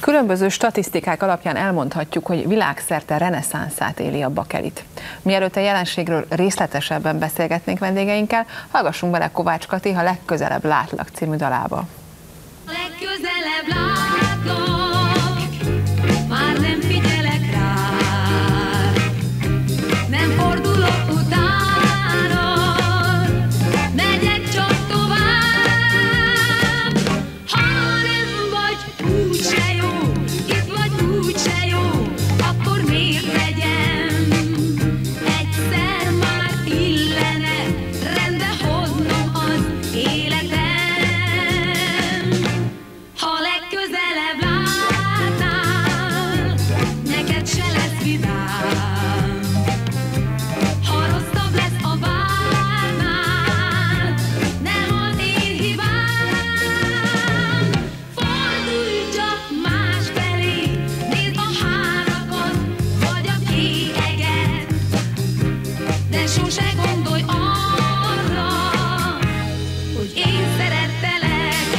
Különböző statisztikák alapján elmondhatjuk, hogy világszerte reneszánszát éli a bakelit. Mielőtt a jelenségről részletesebben beszélgetnénk vendégeinkkel, hallgassunk bele Kovács Kati, Ha legközelebb látlak című dalába. Legközelebb látlak, már nem figyelek rád, nem fordulok utána, megyek csak tovább. Ha nem vagy úgyse jó, itt vagy úgyse jó, akkor miért legyem? Egyszer már illene rendbe hoznom az életem. Ha legközelebb látnál, neked se lesz vidám. Ha rosszabb lesz a várnál, nem az én hibám. Fordulj csak másfelé, nézd a hárakat, vagy a kékeget, de sose gondolj arra, hogy én szerettelek.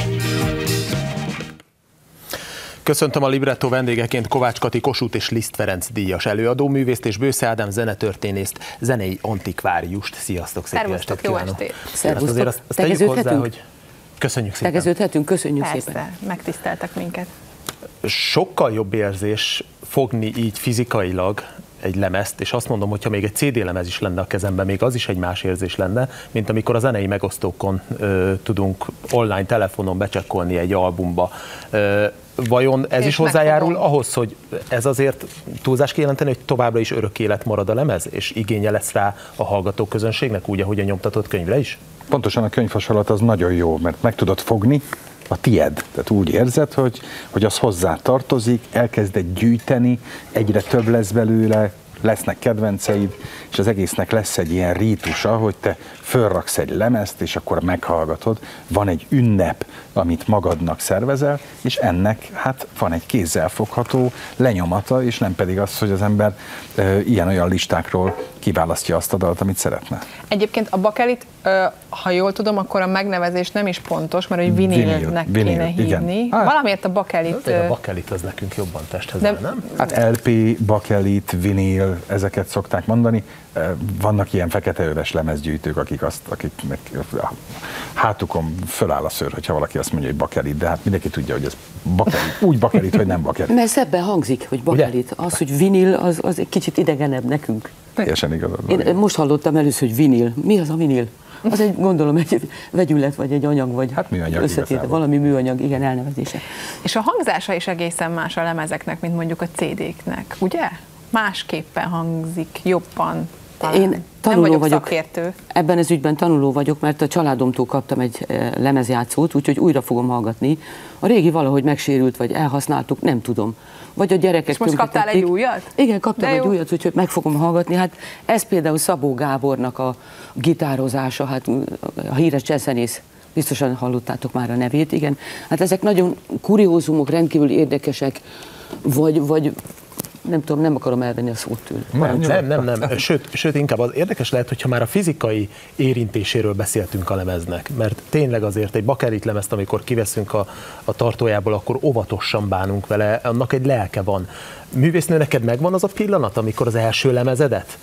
Köszöntöm a librettó vendégeként Kovács Kati Kossuth és Liszt Ferenc díjas előadóművészt és Bősze Ádám zenetörténészt, zenei antikváriust. Sziasztok, szép estét kívánok! Szervusztok, Azért azt tegyük hozzá, hogy köszönjük szépen. Tegeződhetünk, köszönjük persze, szépen. megtiszteltek minket. Sokkal jobb érzés fogni így fizikailag egy lemezt, és azt mondom, hogyha még egy CD lemez is lenne a kezemben, még az is egy más érzés lenne, mint amikor a zenei megosztókon tudunk online telefonon becsekkolni egy albumba. Vajon ez is hozzájárul ahhoz, hogy ez azért túlzás kijelenteni, hogy továbbra is örök élet marad a lemez, és igénye lesz rá a hallgatóközönségnek, úgy, ahogy a nyomtatott könyvre is? Pontosan a könyvhasonlat az nagyon jó, mert meg tudod fogni a tied. Tehát úgy érzed, hogy az hozzá tartozik, elkezded gyűjteni, egyre több lesz belőle, lesznek kedvenceid, és az egésznek lesz egy ilyen rítusa, hogy te fölraksz egy lemezt, és akkor meghallgatod. Van egy ünnep, amit magadnak szervezel, és ennek hát van egy kézzelfogható lenyomata, és nem pedig az, hogy az ember ilyen-olyan listákról kiválasztja azt a dalt, amit szeretne. Egyébként a bakelit, ha jól tudom, akkor a megnevezés nem is pontos, mert hogy vinilnek kéne hívni. Valamiért a bakelit... A bakelit az nekünk jobban testhez áll, nem? Hát LP, bakelit, vinil, ezeket szokták mondani. Vannak ilyen feketeöves lemezgyűjtők, akiknek a hátukon föláll a szőr, hogyha valaki azt mondja, hogy bakelit, de hát mindenki tudja, hogy ez bakelit, úgy bakelit, hogy nem bakelit. Mert szebben hangzik, hogy bakelit. Ugye? Az, hogy vinil, az egy kicsit idegenebb nekünk. Teljesen igazad. Én most hallottam először, hogy vinil. Mi az a vinil? Az egy, gondolom, egy vegyület, vagy egy anyag, vagy hát műanyag összetétel, valami műanyag, igen, elnevezése. És a hangzása is egészen más a lemezeknek, mint mondjuk a CD-knek, ugye? Másképpen hangzik, jobban. Talán. Én tanuló vagyok, szakértő. Ebben az ügyben tanuló vagyok, mert a családomtól kaptam egy lemezjátszót, úgyhogy újra fogom hallgatni. A régi valahogy megsérült, vagy elhasználtuk, nem tudom. Vagy a gyerekek. És most kaptál egy újat? Igen, kaptam egy újat, úgyhogy meg fogom hallgatni. Hát ez például Szabó Gábornak a gitározása, hát a híres jazzzenész, biztosan hallottátok már a nevét, igen. Hát ezek nagyon kuriózumok, rendkívül érdekesek, vagy nem tudom, nem akarom elvenni a szót tőle. Nem. Sőt, inkább az érdekes lehet, hogyha már a fizikai érintéséről beszéltünk a lemeznek, mert tényleg azért egy bakelit lemezt, amikor kiveszünk a tartójából, akkor óvatosan bánunk vele, annak egy lelke van. Művésznő, neked megvan az a pillanat, amikor az első lemezedet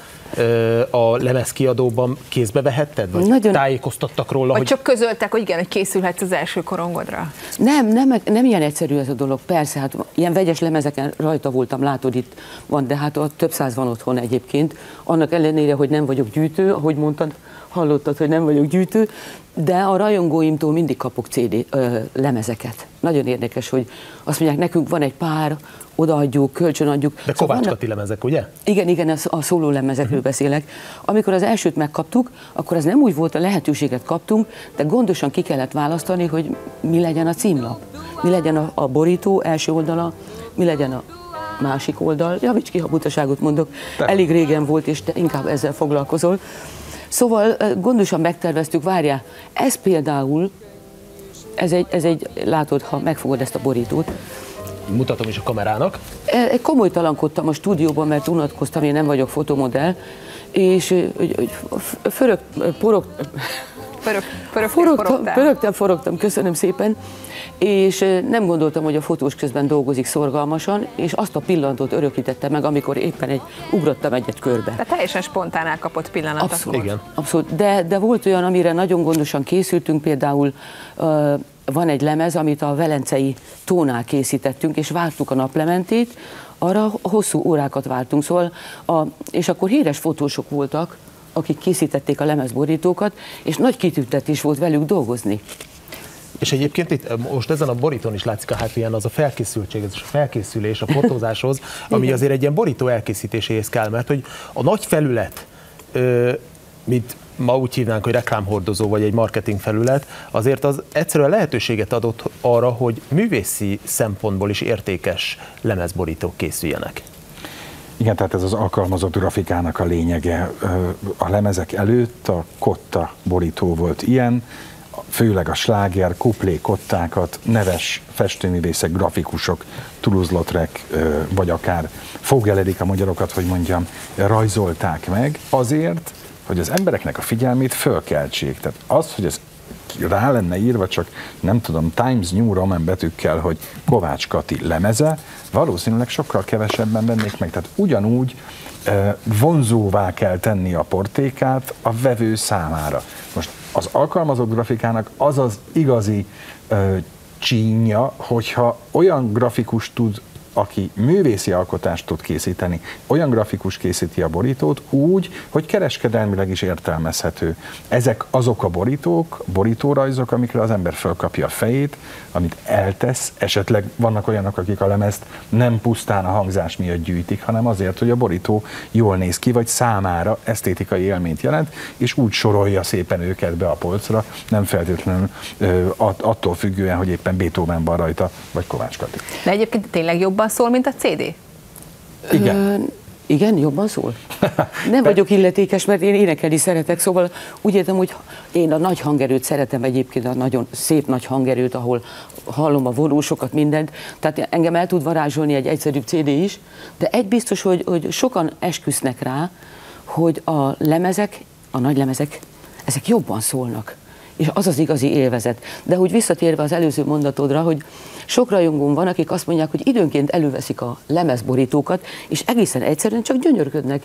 a lemezkiadóban kézbe vehetted? Vagy tájékoztattak róla? Vagy csak közöltek, hogy igen, hogy készülhetsz az első korongodra? Nem ilyen egyszerű ez a dolog, persze, hát ilyen vegyes lemezeken rajta voltam, látod, itt van, de hát ott több száz van otthon egyébként. Annak ellenére, hogy nem vagyok gyűjtő, ahogy mondtad, hallottad, hogy nem vagyok gyűjtő, de a rajongóimtól mindig kapok CD lemezeket. Nagyon érdekes, hogy azt mondják, nekünk van egy pár, odaadjuk, kölcsönadjuk. De Kovács Kati lemezek, ugye? Igen, a szóló lemezekről beszélek. Amikor az elsőt megkaptuk, akkor az nem úgy volt, a lehetőséget kaptunk, de gondosan ki kellett választani, hogy mi legyen a címlap, mi legyen a borító első oldala, mi legyen a másik oldal. Javíts ki, ha butaságot mondok. Elég régen volt, és te inkább ezzel foglalkozol. Szóval gondosan megterveztük, várjál, ez például, ez egy, látod, ha megfogod ezt a borítót. Mutatom is a kamerának. Komolytalankodtam a stúdióban, mert unatkoztam, én nem vagyok fotomodell, és Forogtam, köszönöm szépen, és nem gondoltam, hogy a fotós közben dolgozik szorgalmasan, és azt a pillanatot örökítette meg, amikor éppen ugrottam egy körbe. De teljesen spontán elkapott pillanatok. Abszolút, igen. Abszolút. De volt olyan, amire nagyon gondosan készültünk, például van egy lemez, amit a velencei tónál készítettünk, és vártuk a naplementét, arra hosszú órákat vártunk, szóval és akkor híres fotósok voltak, akik készítették a lemezborítókat, és nagy kitüntetés volt velük dolgozni. És egyébként itt most ezen a borítón is látszik a háttérben az a felkészültség, ez a felkészülés a fotózáshoz, ami azért egy ilyen borító elkészítéséhez kell, mert hogy a nagy felület, mint ma úgy hívnánk, hogy reklámhordozó vagy egy marketing felület, azért az egyszerűen lehetőséget adott arra, hogy művészi szempontból is értékes lemezborítók készüljenek. Igen, tehát ez az alkalmazott grafikának a lényege. A lemezek előtt a kotta borító volt ilyen, főleg a sláger, kuplé kottákat neves festőművészek, grafikusok, Toulouse-Lautrec, vagy akár Fogel a magyarokat, hogy mondjam, rajzolták meg azért, hogy az embereknek a figyelmét fölkeltsék. Tehát az, hogy ez rá lenne írva, csak nem tudom, Times New Roman betűkkel, hogy Kovács Kati lemeze, valószínűleg sokkal kevesebben vennék meg. Tehát ugyanúgy vonzóvá kell tenni a portékát a vevő számára. Most az alkalmazott grafikának az az igazi csínya, hogyha olyan grafikus tud, aki művészi alkotást tud készíteni, olyan grafikus készíti a borítót úgy, hogy kereskedelmileg is értelmezhető. Ezek azok a borítók, borítórajzok, amikre az ember fölkapja a fejét, amit eltesz, esetleg vannak olyanok, akik a lemezt nem pusztán a hangzás miatt gyűjtik, hanem azért, hogy a borító jól néz ki, vagy számára esztétikai élményt jelent, és úgy sorolja szépen őket be a polcra, nem feltétlenül attól függően, hogy éppen Beethoven van rajta, vagy Kovács Kati. De egyébként tényleg jobban szól, mint a CD? Igen. Igen, jobban szól? Nem vagyok illetékes, mert én énekelni szeretek, szóval úgy értem, hogy én a nagy hangerőt szeretem egyébként, a nagyon szép nagy hangerőt, ahol hallom a vonósokat, mindent, tehát engem el tud varázsolni egy egyszerűbb CD is, de egy biztos, hogy sokan esküsznek rá, hogy a lemezek, a nagy lemezek, ezek jobban szólnak. És az az igazi élvezet. De hogy visszatérve az előző mondatodra, hogy sok rajongón van, akik azt mondják, hogy időnként előveszik a lemezborítókat, és egészen egyszerűen csak gyönyörködnek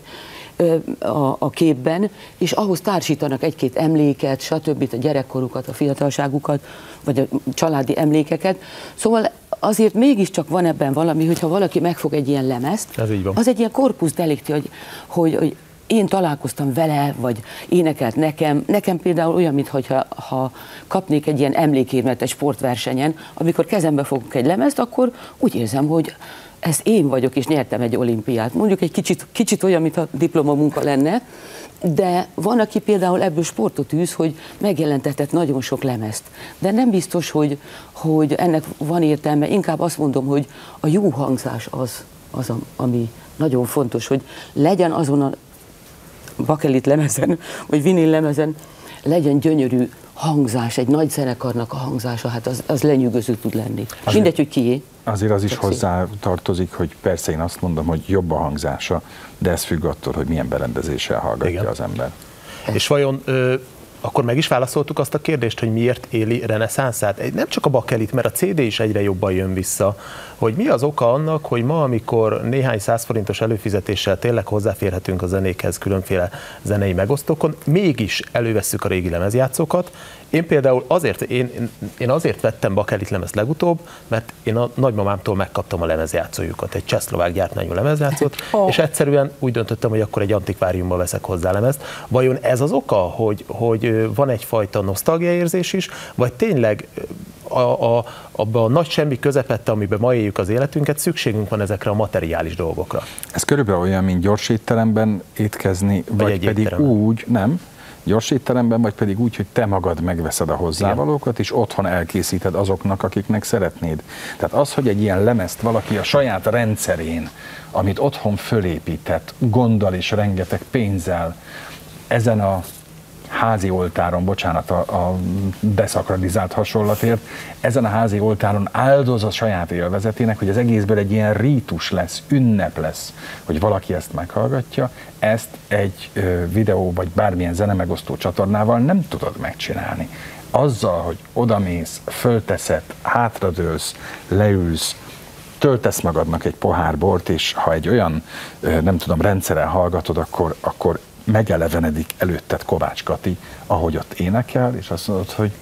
a képben, és ahhoz társítanak egy-két emléket, stb. A gyerekkorukat, a fiatalságukat, vagy a családi emlékeket. Szóval azért mégiscsak van ebben valami, hogyha valaki megfog egy ilyen lemezt, az egy ilyen corpus delicti, hogy én találkoztam vele, vagy énekelt nekem például olyan, mintha kapnék egy ilyen emlékérmet egy sportversenyen, amikor kezembe fogok egy lemezt, akkor úgy érzem, hogy ez én vagyok, és nyertem egy olimpiát. Mondjuk egy kicsit olyan, mintha diplomamunka lenne, de van, aki például ebből sportot űz, hogy megjelentetett nagyon sok lemezt. De nem biztos, hogy ennek van értelme. Inkább azt mondom, hogy a jó hangzás az ami nagyon fontos, hogy legyen azon a bakelit lemezen, vagy vinil lemezen, legyen gyönyörű hangzás, egy nagy zenekarnak a hangzása, hát az lenyűgöző tud lenni. Mindegy, hogy kié. Azért az is hozzá tartozik, hogy persze én azt mondom, hogy jobb a hangzása, de ez függ attól, hogy milyen berendezéssel hallgatja az ember. És vajon akkor meg is válaszoltuk azt a kérdést, hogy miért éli reneszánszát? Nem csak a bakelit, mert a CD is egyre jobban jön vissza, hogy mi az oka annak, hogy ma, amikor néhány 100 forintos előfizetéssel tényleg hozzáférhetünk a zenékhez különféle zenei megosztókon, mégis elővesszük a régi lemezjátszókat. Én például én azért vettem bakelit lemezt legutóbb, mert én a nagymamámtól megkaptam a lemezjátszójukat, egy csehszlovák gyártmányú lemezjátszót, és egyszerűen úgy döntöttem, hogy akkor egy antikváriumba veszek hozzá lemezt. Vajon ez az oka, hogy van egyfajta nosztalgiaérzés is, vagy tényleg abban a nagy semmi közepette, amiben ma éljük az életünket, szükségünk van ezekre a materiális dolgokra? Ez körülbelül olyan, mint gyors étteremben étkezni, vagy pedig úgy, nem, gyors étteremben, vagy pedig úgy, hogy te magad megveszed a hozzávalókat, és otthon elkészíted azoknak, akiknek szeretnéd. Tehát az, hogy egy ilyen lemezt valaki a saját rendszerén, amit otthon fölépített, gonddal és rengeteg pénzzel, ezen a házi oltáron, bocsánat a deszakralizált hasonlatért, ezen a házi oltáron áldoz a saját élvezetének, hogy az egészből egy ilyen rítus lesz, ünnep lesz, hogy valaki ezt meghallgatja, ezt egy videó vagy bármilyen zenemegosztó csatornával nem tudod megcsinálni. Azzal, hogy odamész, fölteszed, hátradőlsz, leülsz, töltesz magadnak egy pohár bort, és ha egy olyan, nem tudom, rendszeren hallgatod, akkor megelevenedik előtted Kovács Kati, ahogy ott énekel, és azt mondod, hogy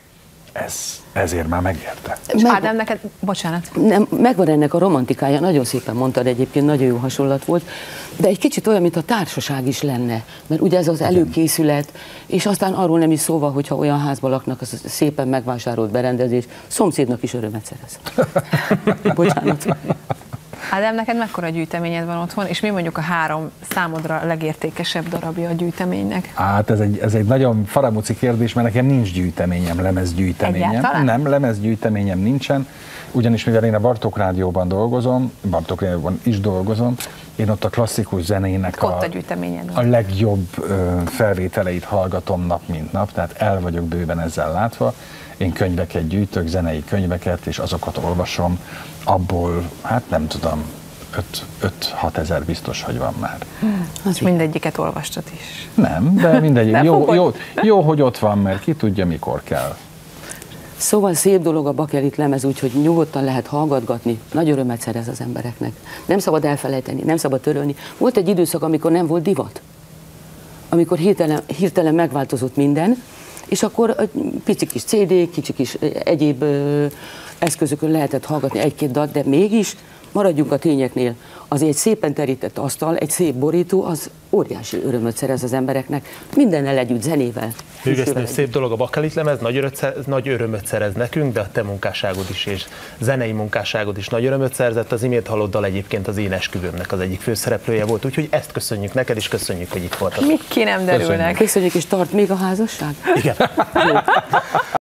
ezért már megérte. És Ádám, neked, bocsánat. Nem, megvan ennek a romantikája, nagyon szépen mondtad egyébként, nagyon jó hasonlat volt, de egy kicsit olyan, mint a társaság is lenne, mert ugye ez az előkészület, és aztán arról nem is szóval, hogyha olyan házban laknak, az szépen megvásárolt berendezés, szomszédnak is örömet szerez. Bocsánat. Ádám, neked mekkora gyűjteményed van otthon, és mi mondjuk a 3 számodra legértékesebb darabja a gyűjteménynek? Hát ez egy nagyon faramuci kérdés, mert nekem nincs gyűjteményem, lemezgyűjteményem. Egyáltalán? Nem, lemezgyűjteményem nincsen, ugyanis mivel én a Bartók Rádióban dolgozom, Bartók Rádióban is dolgozom, én ott a klasszikus zenének a legjobb felvételeit hallgatom nap mint nap, tehát el vagyok bőven ezzel látva. Én könyveket gyűjtök, zenei könyveket, és azokat olvasom, abból, hát nem tudom, 5-6 ezer biztos, hogy van már. És mindegyiket olvastad is. Nem, de mindegyik. Jó, hogy ott van, mert ki tudja, mikor kell. Szóval szép dolog a bakelit lemez, úgyhogy nyugodtan lehet hallgatgatni, nagy örömet szerez az embereknek. Nem szabad elfelejteni, nem szabad törölni. Volt egy időszak, amikor nem volt divat, amikor hirtelen megváltozott minden, és akkor pici kis CD, kicsi kis egyéb eszközökön lehetett hallgatni egy-két dalt, de mégis maradjunk a tényeknél. Azért egy szépen terített asztal, egy szép borító, az óriási örömöt szerez az embereknek, mindennel együtt, zenével. Hűvésznő, szép dolog a bakelit lemez, nagy örömöt szerez nekünk, de a te munkásságod is és zenei munkásságod is nagy örömöt szerzett. Az imént halloddal egyébként az én esküvőmnek az egyik főszereplője volt, úgyhogy ezt köszönjük neked, és köszönjük, hogy itt voltál. Mik ki nem derülnek. Köszönjük, és tart még a házasság? Igen.